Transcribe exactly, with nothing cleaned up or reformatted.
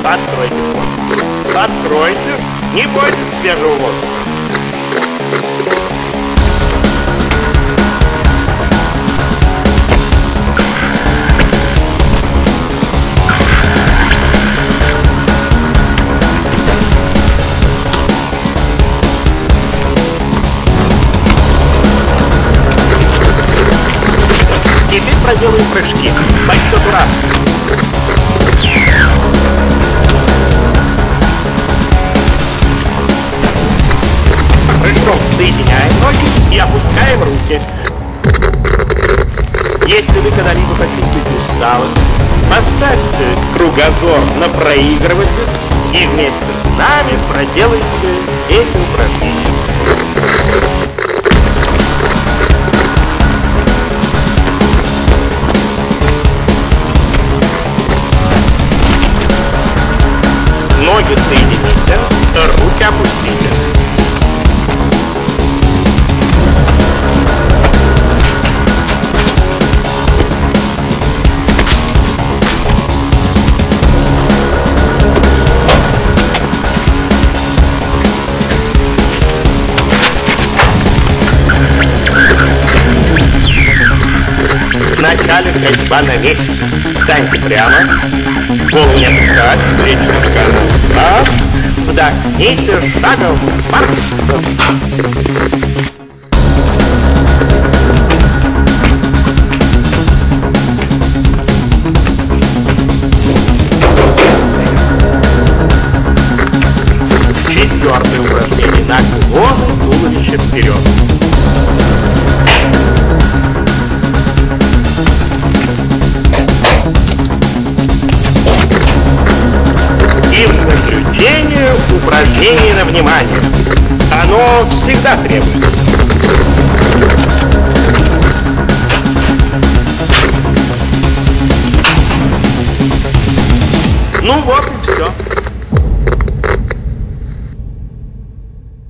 Откройте воздух. Откройте. Не будет свежего воздуха. Теперь проделаем прыжки. Подсчету раз. Прыжком соединяем ноги и опускаем руки. Если вы когда-либо хотите быть усталым, поставьте кругозор на проигрыватель и вместе с нами проделайте эти упражнения. Ноги соедините, руки опустите. Вначале ходьба на месте. Встаньте прямо. Голову не опускать. Плечи нога назад. Вдохните шагом. Марш! Четвертое упражнение. Наклоны туловища вперед. И в заключение упражнение на внимание. Оно всегда требуется. Ну вот и все.